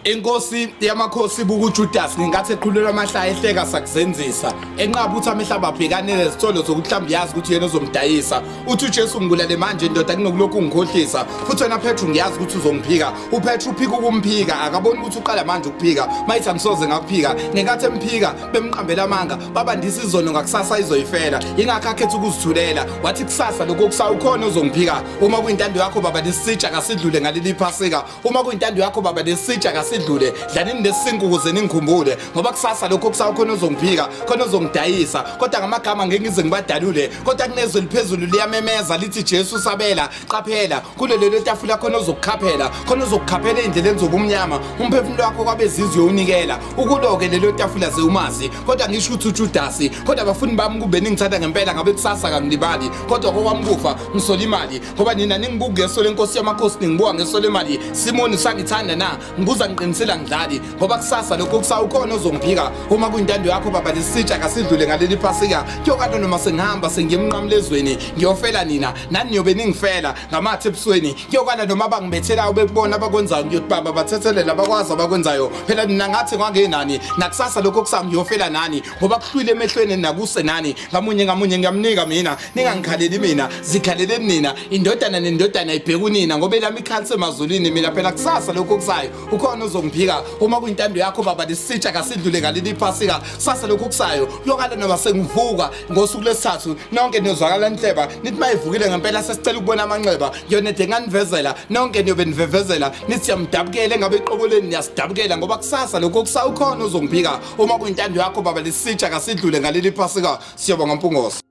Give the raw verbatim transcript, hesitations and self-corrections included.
Inkosi yamakhosi bukuJudas ngingathi eqhulula amahlaya ehleka sakuzenzisa enqaba uthi amehla ababhekane nezitholo zokuhlamba yazi ukuthi yena uzomdayisa uthi uJesu ngibulale manje indoda kunokulokhu ngikhohlisa futhi wena Petru ngiyazi ukuthi uzongiphika uPetru uphika ukumphika akaboni ukuthi uqala manje ukuphika mayithi angisoze ngakuphika ngenkathi emphika bemqambela amanga babandisa izono ngakusasa izoyifela ingakho akhetha ukuzithulela wathi kusasa lokho kusawukhona uzongiphika uma kuyintando yakho baba lesitsha kasidlule ngaleli phasika uma kuyintando yakho baba lesitsha kasidlule dlanini nesinku ukuze ningikhumbule ngoba kusasa lokho kusawukhona uzongiphika khona uzongidayisa kodwa ngamagama ngeke ngize ngibadalule kodwa kunezwe liphezulu liyamemeza lithi Jesu sabela qaphela kulelo tafula khona uzokukhaphela khona uzokukhaphela endleleni zobumnyama umphefumulo wakho kwabezizwe unikela ukuloke lelo tafula zeumazi kodwa ngisho ukuthi uJudas kodwa abafuni bami kube ningithanda ngempela ngabe kusasa kangilibali kodwa kokwamkufa ngisola imali ngoba nina ningibuka ngeso lenkosi yamakhosi ningibuka ngeso lemali Simoni sangithanda na ngibuza ngiqinisela ngidlali ngoba kusasa lokho kusawukhona uzongiphika uma kuyintando yakho baba lesitsha kasidlule ngaleli phasika kuyokade noma sengihamba sengiyemnqamlezweni ngiyofela nina nani niyobe ningifela ngamathe ebusweni kuyokala noma bangibethela ubekubona abakwenzayo ngiyothi baba bathethelela abakwazi abakwenzayo phela mina ngathi kwangenani nakusasa lokho kusangiyofela nani ngoba kuhlwile emehlweni nakuse nani ngamunye ngamunye ngiyamnika mina ningangikhaleli mina zikhaleleni nina indodana nendodana ibheka unina ngoba elami ikhalise emazulwini mina phela kusasa lokho kusayo ukhona uzongiphika uma kuyintando yakho baba lesitsha kasidlule ngaleli phasika sasa lokho kusayo kuyokala noma sengivuka ngosuku lesithathu nonke nizwakala inhleba nithi mayivukile ngempela sesicela ukubona amanxeba yonede nganivezela nonke niyobe nivevezela nithi yamdabukele ngabe eqoboleni niyasidabukela ngoba kusasa lokho kusayo ukhona uzongiphika uma kuyintando yakho baba lesitsha kasidlule ngaleli phasika siyabonga Mpungose.